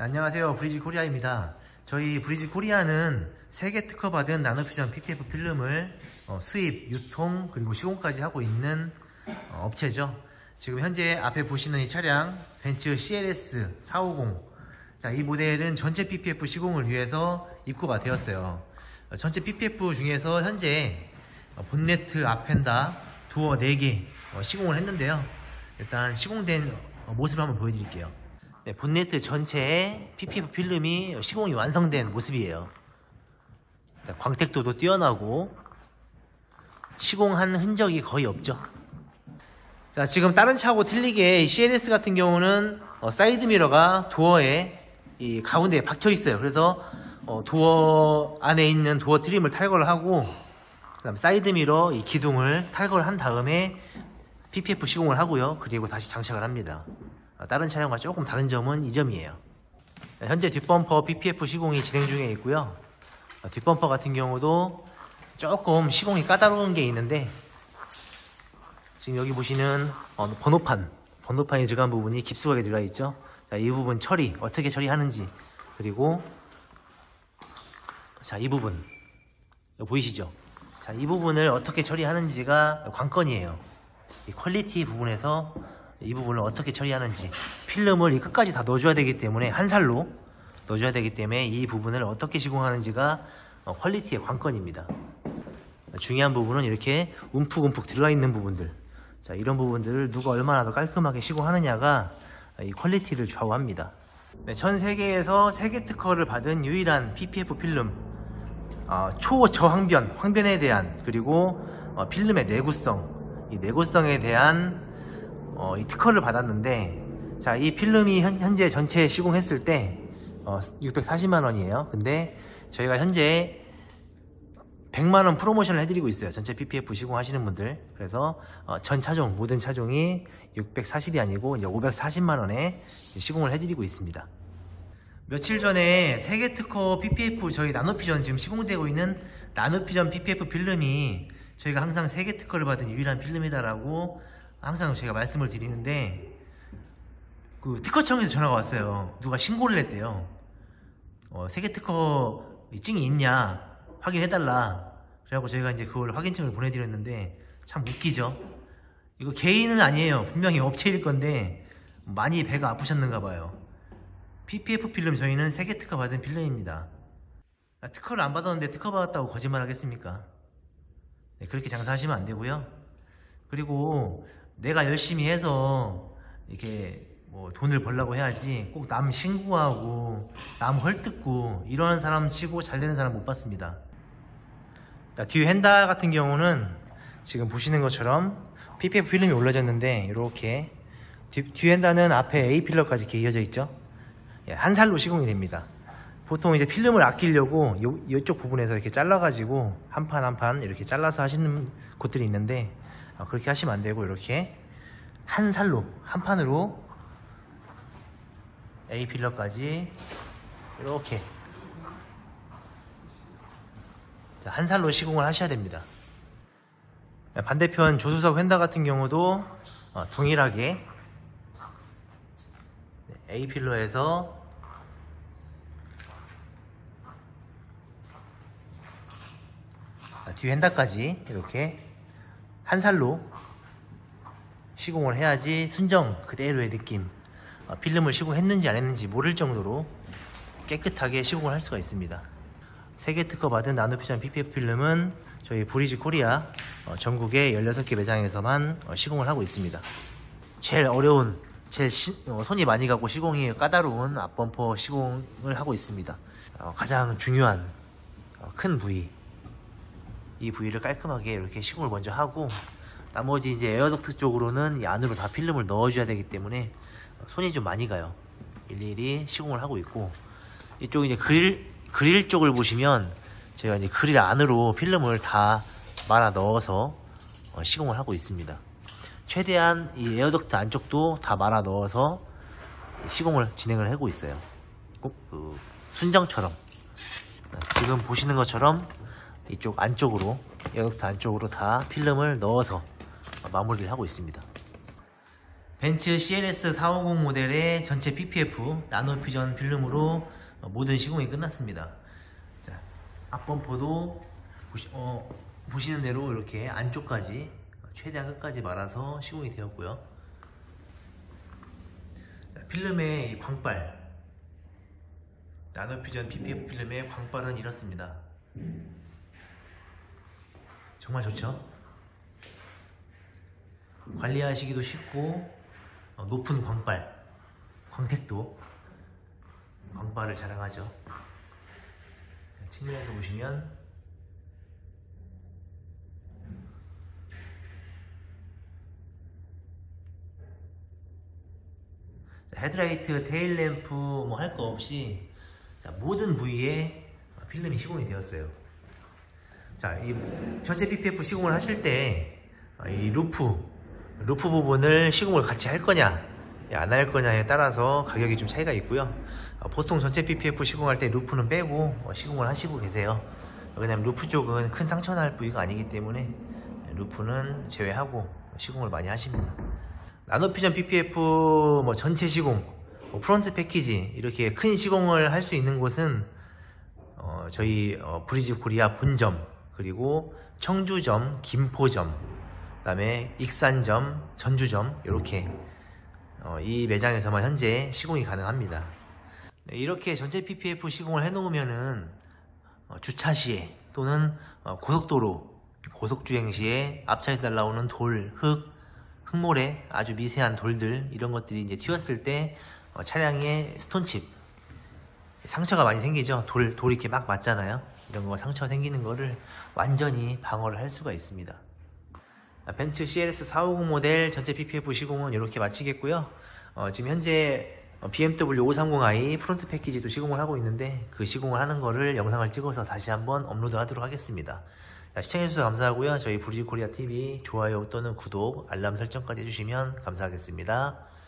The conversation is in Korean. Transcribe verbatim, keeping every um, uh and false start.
안녕하세요, 브리지 코리아입니다. 저희 브리지 코리아는 세계 특허받은 나노퓨전 피피에프 필름을 어, 수입, 유통, 그리고 시공까지 하고 있는 어, 업체죠. 지금 현재 앞에 보시는 이 차량 벤츠 씨엘에스 사오공, 자, 이 모델은 전체 피피에프 시공을 위해서 입고가 되었어요. 어, 전체 피피에프 중에서 현재 어, 본네트, 앞펜다, 도어 네 개 어, 시공을 했는데요. 일단 시공된 어, 모습을 한번 보여드릴게요. 네, 본네트 전체에 피피에프 필름이 시공이 완성된 모습이에요. 자, 광택도도 뛰어나고 시공한 흔적이 거의 없죠. 자, 지금 다른 차하고 틀리게 씨엘에스 같은 경우는 어, 사이드 미러가 도어에 이 가운데에 박혀 있어요. 그래서 어, 도어 안에 있는 도어 트림을 탈거를 하고, 그다음 사이드 미러 이 기둥을 탈거를 한 다음에 피피에프 시공을 하고요. 그리고 다시 장착을 합니다. 다른 차량과 조금 다른 점은 이 점이에요. 현재 뒷범퍼 피피에프 시공이 진행 중에 있고요. 뒷범퍼 같은 경우도 조금 시공이 까다로운 게 있는데, 지금 여기 보시는 번호판, 번호판이 들어간 부분이 깊숙하게 들어가 있죠. 자, 이 부분 처리, 어떻게 처리하는지, 그리고 자, 이 부분 보이시죠? 자, 이 부분을 어떻게 처리하는지가 관건이에요. 이 퀄리티 부분에서 이 부분을 어떻게 처리하는지, 필름을 이 끝까지 다 넣어줘야 되기 때문에, 한 살로 넣어줘야 되기 때문에 이 부분을 어떻게 시공하는지가 퀄리티의 관건입니다. 중요한 부분은 이렇게 움푹움푹 들어가 있는 부분들, 자, 이런 부분들을 누가 얼마나 더 깔끔하게 시공하느냐가 이 퀄리티를 좌우합니다. 네, 전 세계에서 세계 특허를 받은 유일한 피피에프 필름, 어, 초저항변, 황변에 대한, 그리고 어, 필름의 내구성, 이 내구성에 대한 어, 이 특허를 받았는데, 자, 이 필름이 현, 현재 전체 시공했을 때 어, 육백사십만 원이에요. 근데 저희가 현재 백만 원 프로모션을 해드리고 있어요. 전체 피피에프 시공하시는 분들. 그래서 어, 전 차종, 모든 차종이 육백사십이 아니고 이제 오백사십만 원에 시공을 해드리고 있습니다. 며칠 전에 세계 특허 피피에프, 저희 나노퓨전 지금 시공되고 있는 나노퓨전 피피에프 필름이 저희가 항상 세계 특허를 받은 유일한 필름이다라고 항상 제가 말씀을 드리는데, 그 특허청에서 전화가 왔어요. 누가 신고를 했대요. 어, 세계 특허 증이 있냐 확인해달라. 그래갖고 저희가 이제 그걸 확인증을 보내드렸는데, 참 웃기죠. 이거 개인은 아니에요. 분명히 업체일 건데 많이 배가 아프셨는가 봐요. 피피에프 필름 저희는 세계 특허 받은 필름입니다. 특허를 안 받았는데 특허 받았다고 거짓말 하겠습니까? 네, 그렇게 장사하시면 안 되고요. 그리고 내가 열심히 해서 이렇게 뭐 돈을 벌려고 해야지 꼭 남 신고하고 남 헐뜯고 이러는 사람 치고 잘 되는 사람 못 봤습니다. 뒤 휀다 같은 경우는 지금 보시는 것처럼 피피에프 필름이 올라졌는데, 이렇게 뒤, 뒤 휀다는 앞에 A 필러까지 이렇게 이어져 있죠. 한 살로 시공이 됩니다. 보통 이제 필름을 아끼려고 요, 이쪽 부분에서 이렇게 잘라가지고 한 판 한 판 이렇게 잘라서 하시는 곳들이 있는데, 어, 그렇게 하시면 안 되고 이렇게 한 살로, 한 판으로 A 필러까지 이렇게 자, 한 살로 시공을 하셔야 됩니다. 반대편 조수석 휀다 같은 경우도 어, 동일하게 A 필러에서 뒤 휀다까지 이렇게 한 살로 시공을 해야지 순정 그대로의 느낌, 어, 필름을 시공했는지 안 했는지 모를 정도로 깨끗하게 시공을 할 수가 있습니다. 세계 특허 받은 나노퓨전 피피에프 필름은 저희 브리지 코리아 어, 전국의 열여섯 개 매장에서만 어, 시공을 하고 있습니다. 제일 어려운, 제일 시, 어, 손이 많이 가고 시공이 까다로운 앞범퍼 시공을 하고 있습니다. 어, 가장 중요한 어, 큰 부위, 이 부위를 깔끔하게 이렇게 시공을 먼저 하고, 나머지 이제 에어덕트 쪽으로는 이 안으로 다 필름을 넣어줘야 되기 때문에 손이 좀 많이 가요. 일일이 시공을 하고 있고, 이쪽 이제 그릴, 그릴 쪽을 보시면 제가 이제 그릴 안으로 필름을 다 말아 넣어서 어, 시공을 하고 있습니다. 최대한 이 에어덕트 안쪽도 다 말아 넣어서 시공을 진행을 하고 있어요. 꼭 그 순정처럼 지금 보시는 것처럼 이쪽 안쪽으로, 에어덕트 안쪽으로 다 필름을 넣어서 마무리를 하고 있습니다. 벤츠 씨엘에스 사백오십 모델의 전체 피피에프 나노 퓨전 필름으로 모든 시공이 끝났습니다. 자, 앞범퍼도 보시, 어, 보시는 대로 이렇게 안쪽까지 최대한 끝까지 말아서 시공이 되었고요. 자, 필름의 이 광발, 나노 퓨전 피피에프 필름의 광발은 이렇습니다. 정말 좋죠? 관리하시기도 쉽고 어, 높은 광발, 광택도 광발을 자랑하죠. 측면에서 보시면 헤드라이트, 테일램프 뭐 할 거 없이 자, 모든 부위에 필름이 시공이 되었어요. 자, 이 전체 피피에프 시공을 하실 때 이 루프 루프 부분을 시공을 같이 할 거냐 안 할 거냐에 따라서 가격이 좀 차이가 있고요. 보통 전체 피피에프 시공할 때 루프는 빼고 시공을 하시고 계세요. 왜냐면 루프 쪽은 큰 상처 날 부위가 아니기 때문에 루프는 제외하고 시공을 많이 하십니다. 나노퓨전 피피에프 뭐 전체 시공, 뭐 프론트 패키지 이렇게 큰 시공을 할 수 있는 곳은 어 저희 어 브리지 코리아 본점, 그리고 청주점, 김포점, 그 다음에 익산점, 전주점 이렇게 어 이 매장에서만 현재 시공이 가능합니다. 네, 이렇게 전체 피피에프 시공을 해 놓으면은 어 주차 시에 또는 어 고속도로 고속주행 시에 앞차에서 날라오는 돌, 흙, 흙모래, 아주 미세한 돌들 이런 것들이 이제 튀었을 때 어 차량에 스톤칩 상처가 많이 생기죠. 돌, 돌이 이렇게 막 맞잖아요. 이런 거 상처 생기는 거를 완전히 방어를 할 수가 있습니다. 벤츠 씨엘에스 사백오십 모델 전체 피피에프 시공은 이렇게 마치겠고요. 어, 지금 현재 비엠더블유 오백삼십 아이 프론트 패키지도 시공을 하고 있는데 그 시공을 하는 거를 영상을 찍어서 다시 한번 업로드 하도록 하겠습니다. 자, 시청해주셔서 감사하고요. 저희 브리지 코리아 티비 좋아요 또는 구독, 알람 설정까지 해주시면 감사하겠습니다.